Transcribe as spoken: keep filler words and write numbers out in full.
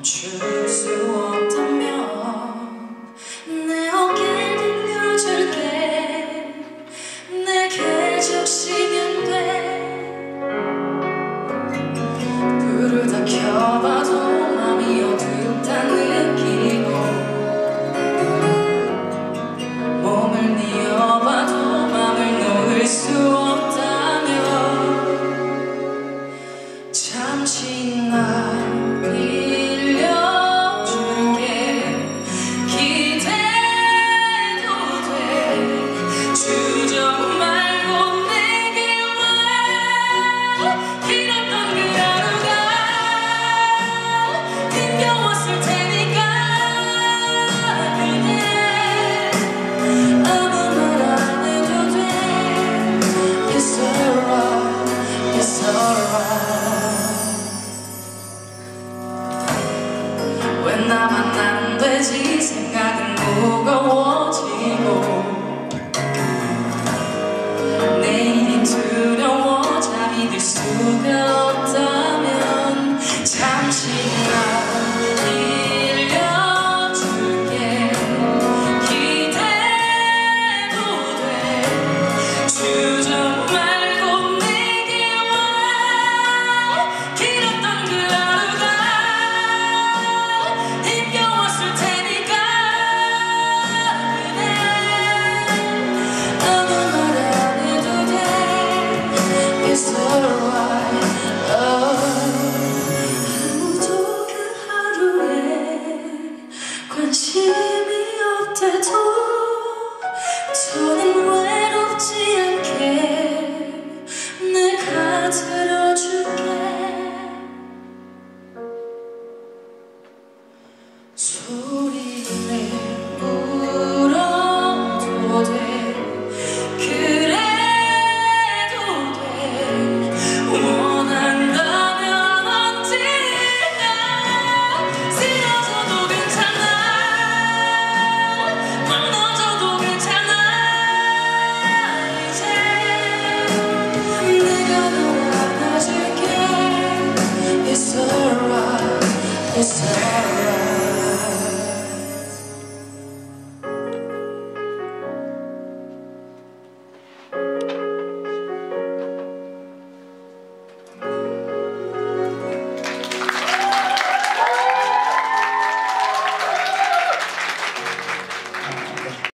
멈출 수 없다면 내 어깨 들려줄게. 내게 적시면 돼. 불을 다 켜봐도 맘이 어둡다 느끼고 몸을 뉘어봐도 맘을 놓을 수 없다면 잠시 날 왜 나만 안 되지 생각은 무거워지고 내일이 두려워 잠이 들 수가 없다면 잠시 날 빌려줄게. 기대도 돼. 주저 말고 내게 와. 길었던 그 하루가 힘겨웠을 테니까 그대 아무 말 안 해도 돼. It's alright. 아무도 그 하루에 관심이 없대도 더는 외롭지 않게 내가 들어줄게. 소리내 울어도 돼. 그래도 돼. 원한다면 언제나 쓰러져도 괜찮아. 무너져도 괜찮아. 이제 내가 널 안아줄게. It's alright. It's alright.